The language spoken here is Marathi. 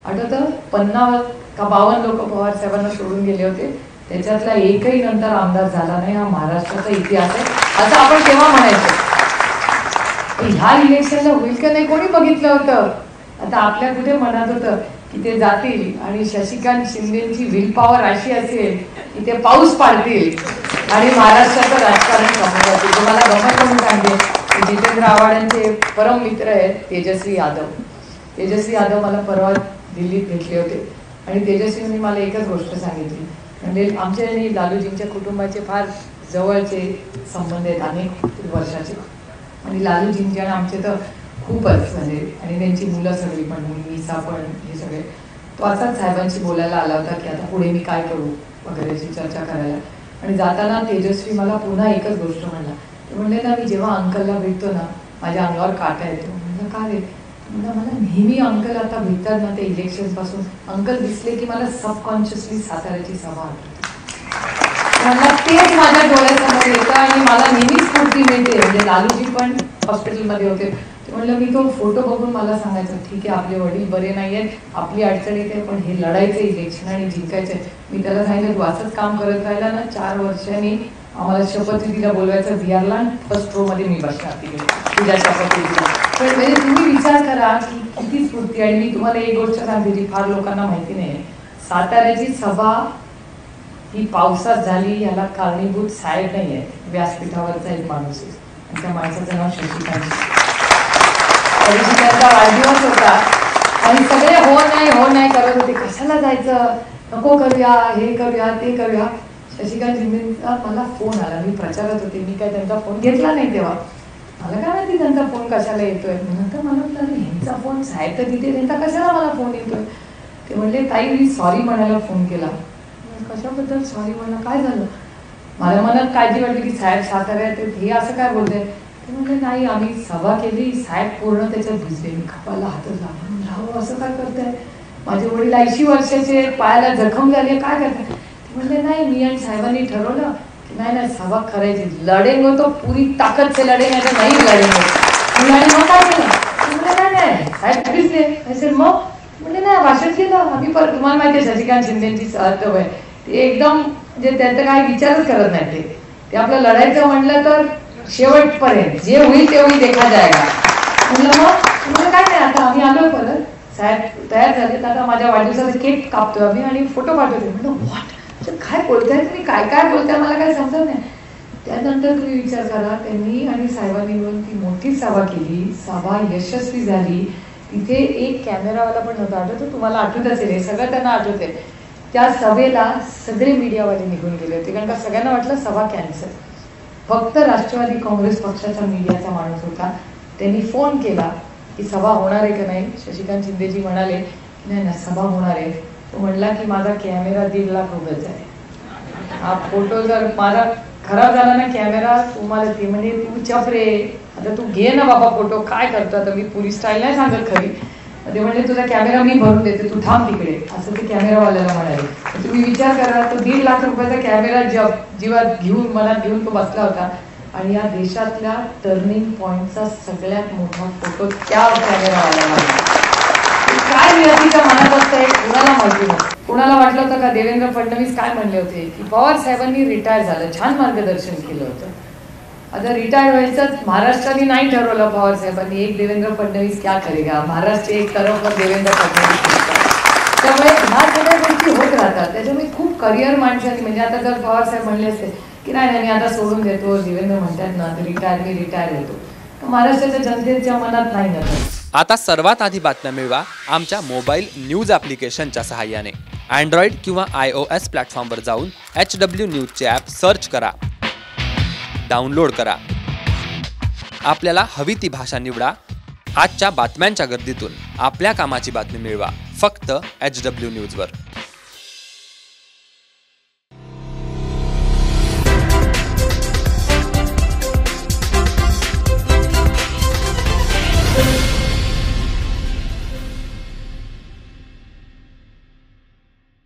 आठवतं 50 का 52 लोक पवार साहेबांना सोडून गेले होते, त्याच्यातला एकही नंतर आमदार झाला नाही. हा महाराष्ट्राचा इतिहास आहे असं आपण तेव्हा म्हणायचं. ह्या इलेक्शनला होईल का नाही कोणी बघितलं होतं. आता आपल्या कुठे मनात होतं की ते जातील आणि शशिकांत शिंदेची विल पॉवर अशी असेल की ते पाऊस पाडतील आणि महाराष्ट्राचं राजकारण समोर जातील. तुम्हाला गमत म्हणून सांगते, जितेंद्र आव्हाडांचे परम मित्र आहेत तेजस्वी यादव. तेजस्वी यादव मला परवा दिल्लीत भेटले होते आणि तेजस्वींनी मला एकच गोष्ट सांगितली, म्हणजे आमच्या आणि लालूजींच्या कुटुंबाचे फार जवळचे संबंध आहेत अनेक वर्षाचे. आणि लालूजींचे आणि आमचे तर खूपच म्हणजे, आणि त्यांची मुलं सगळी पण मुलगीचा पण हे सगळे. तो असाच साहेबांशी बोलायला आला होता की आता पुढे मी काय करू वगैरेची चर्चा करायला. आणि जाताना तेजस्वी मला पुन्हा एकच गोष्ट म्हणला. ते म्हणले ना, मी जेव्हा अंकलला भेटतो ना माझ्या अंगावर काटा येतो. म्हणलं का रे. म्हणलं मला नेहमी अंकल आता भेटतात ना ते इलेक्शन पासून, अंकल दिसले की मला सबकॉन्शियसली साताऱ्याची सभा आठवते. मला तेच माझ्या डोळ्यासमोर येतं आणि मला नेहमीच स्फूर्ती मिळते. म्हणजे लालूजी पण हॉस्पिटलमध्ये होते, ते म्हणलं मी तो फोटो बघून मला सांगायचं ठीक आहे आपले वडील बरे नाही आहेत, आपली अडचण येते, पण हे लढायचं इलेक्शन आणि जिंकायचं. मी त्याला सांगितलं तू असंच काम करत राहिला ना 4 वर्षांनी आम्हाला शपथविधीला बोलवायचं बिहारला, फर्स्ट रो मध्ये मी बसणार तिकडे तुझ्या शपथविधीला. पण म्हणजे तुम्ही विचार करा की किती स्फूर्ती. आणि मी तुम्हाला एक गोष्ट सांगते जी फार लोकांना माहिती नाही, साताऱ्याची सभा ही पावसात झाली याला कारणीभूत साहेब नाही आहे, व्यासपीठावरचा एक माणूस आहे आणि त्या माणसाचं नाव शशिकांत. त्यांचा वाढदिवस होता आणि सगळे हो नाही करत होते, कशाला जायचं, नको करूया, हे करूया ते करूया. शशिकांत शिंदेचा मला फोन आला, मी प्रचारात होते, मी काय त्यांचा फोन घेतला नाही तेव्हा. मला काय माहिती त्यांचा फोन कशाला येतोय. नंतर मला म्हटलं ह्यांचा फोन साहेब तर तिथे, त्यांचा कशाला मला फोन येतोय. ते म्हणले ताई मी सॉरी म्हणायला फोन केला. कशाबद्दल सॉरी म्हणा, काय झालं. मला मनात काळजी वाटली की साहेब साताऱ्यात हे असं काय बोलतंय. ते म्हणले नाही आम्ही सभा केली, साहेब पूर्ण त्याच्यात भिजले, मी कपाला हातच लागला. राहू असं काय करताय, माझे वडील 80 वर्षाचे, पायाला जखम झाली, काय करताय. ते म्हणले नाही मी आणि साहेबांनी ठरवलं की नाही सभा करायची, लढेंगे तो पुरी ताकद से लढेंगे नाही लढेंगे. मग काय केलं. म्हणले नाही साहेब भिजले असेल. मग म्हणजे नाही भाषण केलं आम्ही. परत तुम्हाला माहिती आहे शशिकांत शिंदेची सहत्व आहे, ते एकदम म्हणजे त्यांचा काही विचारच करत नाही. ते आपलं लढायचं म्हटलं तर शेवटपर्यंत जे होईल ते होईल देखा जायगा. म्हणलं मग काय नाही आता आम्ही आलोय परत, साहेब तयार झाले, आता माझ्या वाढदिवसाचा केक कापतोय आम्ही आणि फोटो पाठवते. म्हणलं व्हॉट काय बोलताय तुम्ही, काय काय बोलताय मला काय समजत नाही. त्यानंतर तुम्ही विचार करा, त्यांनी आणि साहेबांनी मिळून ती मोठी सभा केली, सभा यशस्वी झाली. तिथे एक कॅमेरावाला पण नव्हता, आठवतं तुम्हाला, आठवत असेल हे सगळं त्यांना आठवते. त्या सभेला सगळे मीडियावाले निघून गेले होते कारण का सगळ्यांना वाटलं सभा कॅन्सल. फक्त राष्ट्रवादी काँग्रेस पक्षाचा मीडियाचा माणूस होता, त्यांनी फोन केला की सभा होणार आहे का नाही. शशिकांत शिंदेजी म्हणाले नाही ना सभा होणार आहे. तो म्हणला की माझा कॅमेरा 1.5 लाख रुपयाचा आहे, हा फोटो जर माझा खराब झाला ना कॅमेरा तुम्हाला, ते म्हणजे तू चप रे, आता तू घे ना बाबा फोटो, काय करतो आता. मी पोलीस स्टाईल नाही सांगत खरी. ते म्हणजे तुझा कॅमेरा मी भरून देते, तू थांब तिकडे, असं ते कॅमेरावाल्याला म्हणाले. तुम्ही विचार करा, तो 1.5 लाख रुपयाचा कॅमेरा जीवात घेऊन मनात घेऊन तो बसला होता आणि या देशातल्या टर्निंग पॉइंटचा सगळ्यात मोठा फोटो त्या कॅमेरावाल्याला. काय व्यक्तीच्या मनात असतं कुणाला माहिती नाही. कुणाला वाटलं होतं का देवेंद्र फडणवीस काय म्हणले होते की पवार साहेबांनी रिटायर झालं, छान मार्गदर्शन केलं होतं, आता रिटायर व्हायचं महाराष्ट्राने नाही ठरवलं पवार साहेबांनी, एक देवेंद्र फडणवीस क्या करेगा, महाराष्ट्र एक तरफ देवेंद्र फडणवीस. त्यामुळे ह्या सगळ्या गोष्टी होत राहतात. त्याच्यामुळे खूप करिअर माणसांनी, म्हणजे आता जर पवार साहेब म्हणले असते की नाही मी आता सोडून देतो, देवेंद्र म्हणतात ना मी रिटायर होतो, तर महाराष्ट्राच्या जनतेच्या मनात नाही ना. आता सर्वात आधी बातम्या मिळवा आमच्या मोबाईल न्यूज ॲप्लिकेशनच्या सहाय्याने. अँड्रॉइड किंवा iOS प्लॅटफॉर्मवर जाऊन HW न्यूजचे ॲप सर्च करा, डाउनलोड करा, आपल्याला हवी ती भाषा निवडा. आजच्या बातम्यांच्या गर्दीतून आपल्या कामाची बातमी मिळवा फक्त HW न्यूजवर.